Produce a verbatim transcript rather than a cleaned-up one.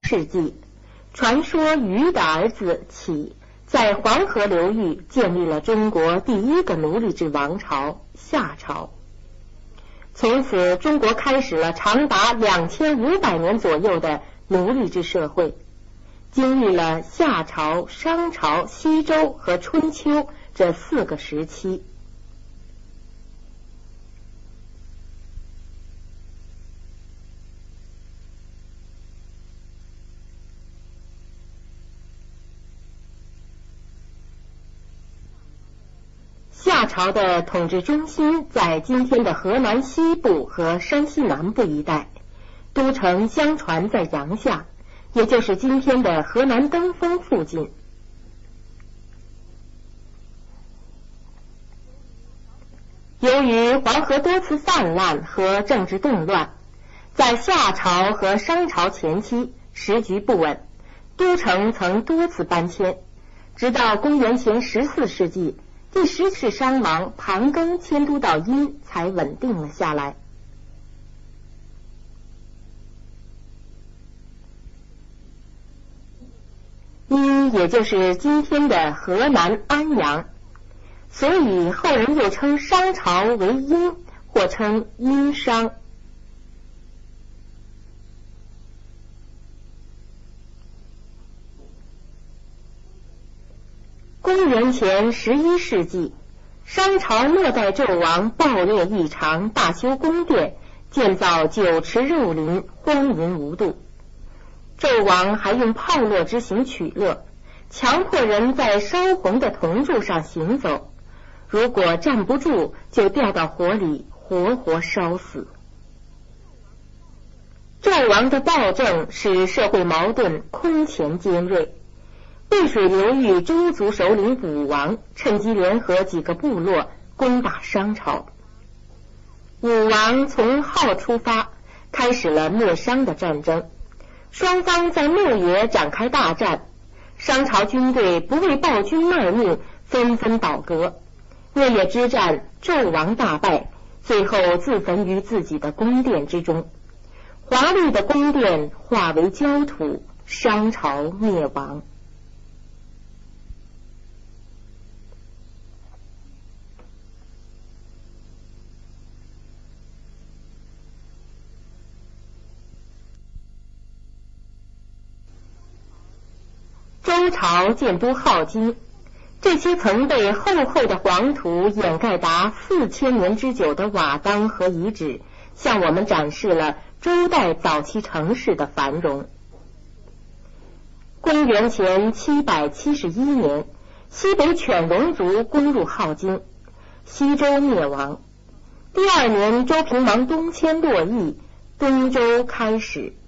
世纪，传说禹的儿子启在黄河流域建立了中国第一个奴隶制王朝夏朝。从此，中国开始了长达两千五百年左右的奴隶制社会，经历了夏朝、商朝、西周和春秋这四个时期。夏朝的统治中心在今天的河南西部和山西南部一带，都城相传在阳夏，也就是今天的河南登封附近。由于黄河多次泛滥和政治动乱，在夏朝和商朝前期时局不稳，都城曾多次搬迁，直到公元前十四世纪，第十世商王盘庚迁都到殷，才稳定了下来。殷也就是今天的河南安阳，所以后人又称商朝为殷，或称殷商。公元前十一世纪，商朝末代纣王暴虐异常，大修宫殿，建造酒池肉林，荒淫无度。纣王还用炮烙之刑取乐，强迫人在烧红的铜柱上行走，如果站不住，就掉到火里，活活烧死。纣王的暴政使社会矛盾空前尖锐。渭水流域周族首领武王趁机联合几个部落攻打商朝。武王从号出发，开始了灭商的战争。双方在牧野展开大战，商朝军队不为暴君卖命，纷纷倒戈。灭野之战，纣王大败，最后自焚于自己的宫殿之中。华丽的宫殿化为焦土，商朝灭亡。周朝建都镐京，这些曾被厚厚的黄土掩盖达四千年之久的瓦当和遗址，向我们展示了周代早期城市的繁荣。公元前七百七十一年，西北犬戎族攻入镐京，西周灭亡。第二年，周平王东迁洛邑，东周开始。